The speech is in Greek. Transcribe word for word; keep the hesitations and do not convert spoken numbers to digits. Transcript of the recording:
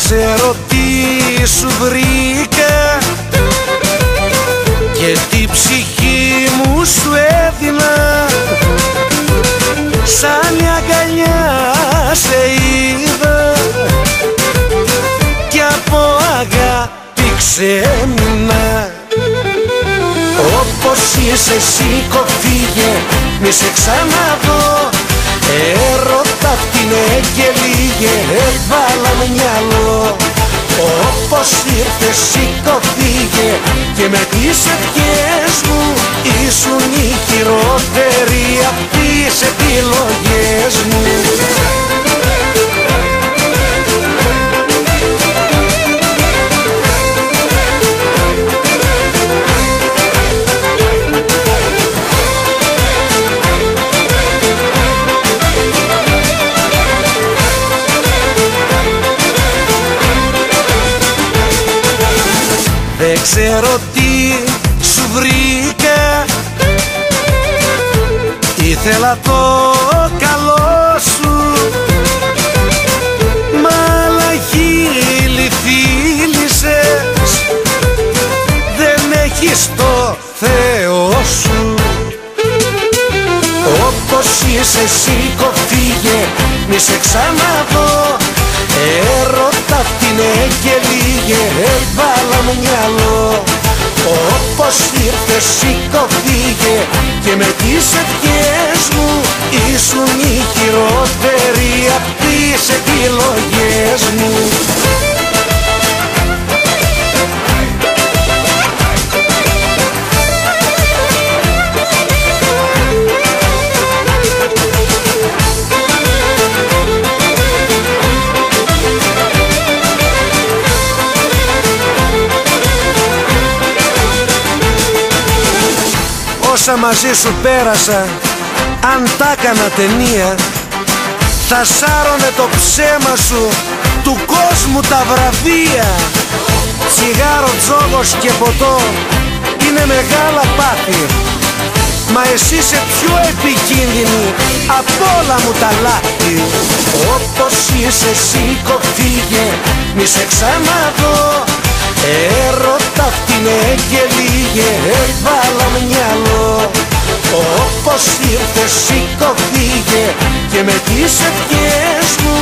ξέρω τι σου βρήκα και τι ψυχή μου σου έδινα. Σαν η αγκαλιά σε είδα κι από αγάπη ξέμεινα. Όπως είσαι σήκω φύγε, μη σε ξαναδώ. Έρωτα φτύνε και λίγε, έβαλα μυαλό. Όπως ήρθες σήκω φύγε και με τις ευχές μου ήσουν οι χειρότεροι απ' τις επιλογές μου. Δεν ξέρω τι σου βρήκα, ήθελα το καλό σου, μα λαχίλη φίλησες, δεν έχεις το Θεό σου. Όπως είσαι σήκω φύγε, μη σε ξαναδώ. Έρωτα φτύνε και λίγε, έβαλα μυαλό. Όπως ήρθες σήκω φύγε και με τις ευχές μου ήσουν οι χειρότεροι απ' τις επιλογές μου. Όσα μαζί σου πέρασα, αν τα έκανα ταινία, θα σάρωνε το ψέμα σου του κόσμου τα βραβεία. Τσιγάρο, τζόγος και ποτό είναι μεγάλα πάθη, μα εσύ είσαι πιο επικίνδυνη απ' όλα μου τα λάθη. Όπως είσαι σήκω φύγε, μη σε ξαναδώ. Έρωτα φτύνε και λίγε, έβαλα μυαλό. Όπως ήρθες σήκω φύγε και με τις ευχές μου